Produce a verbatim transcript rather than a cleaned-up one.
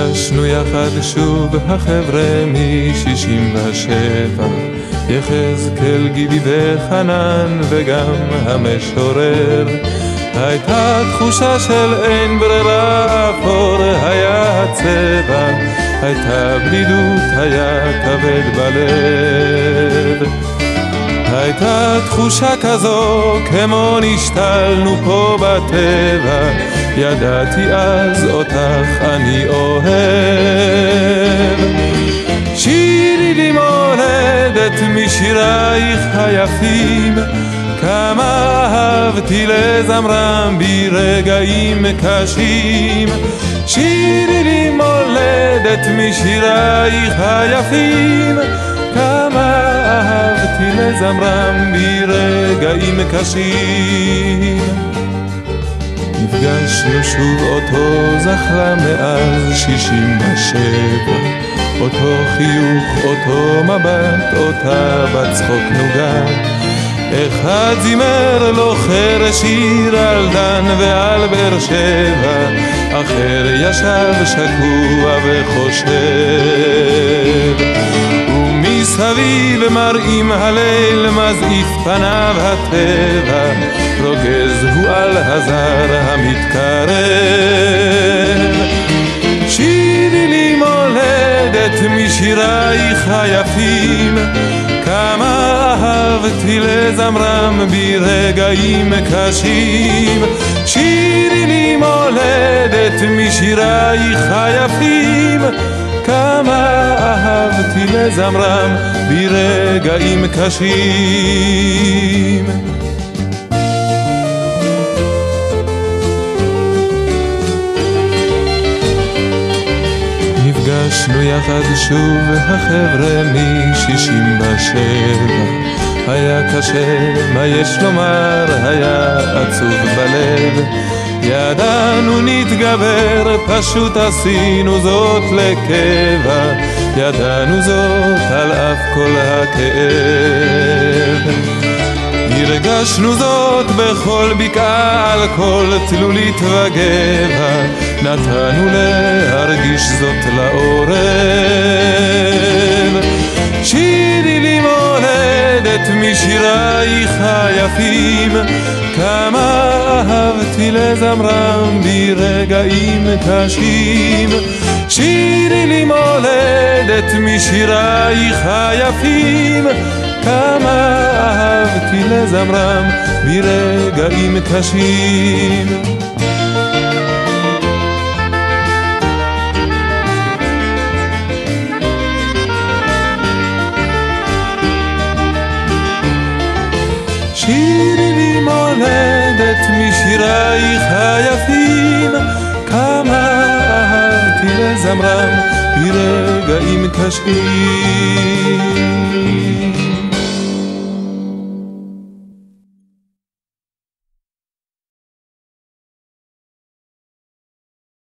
נפגשנו יחד שוב החבר'ה מ-שישים ושבע, יחזקאל גידי וחנן וגם המשורר. הייתה תחושה של אין ברירה, אפור היה הצבע, הייתה בדידות, היה כבד בלב. הייתה תחושה כזו כמו נשתלנו פה בטבע, ידעתי אז אותך אני אוהב. שירי לי מולדת משירייך היפים, כמה אהבתי לזמרם ברגעים קשים. שירי לי מולדת משירייך היפים, כמה אהבתי לזמרם ברגעים קשים. נפגשנו שוב אותו זכרה מאז שישים ושבע, אותו חיוך, אותו מבט, אותה בצחוק נוגת. אחד זימר לו חרש שיר על דן ועל באר שבע, אחר ישב שקוע וחושב. ומסביב מראים הליל מזעיף פניו הטבע, רוגז הוא על הזר המתקרב. שירי לי מולדת משירייך היפים, כמה אהבתי לזמרם ברגעים קשים. שירי לי מולדת משירייך היפים, כמה אהבתי לזמרם ברגעים קשים. נפגשנו יחד שוב החבר'ה מ-שישים ושבע, היה קשה, מה יש לומר, היה עצוב בלב. ידענו נתגבר, פשוט עשינו זאת לקבע, ידענו זאת על אף כל הכאב. הרגשנו זאת בכל בקעה, על כל תלולית וגבע, נתנו להרגיש זאת לעורב. שירי לי מולדת משירייך היפים, כמה אהבתי לזמרם ברגעים קשים. שירי לי מולדת משירייך היפים, כמה אהבתי לזמרם ברגעים קשים. שירי לי מולדת משירייך היפים, כמה אהבתי לזמרם ברגעים קשים.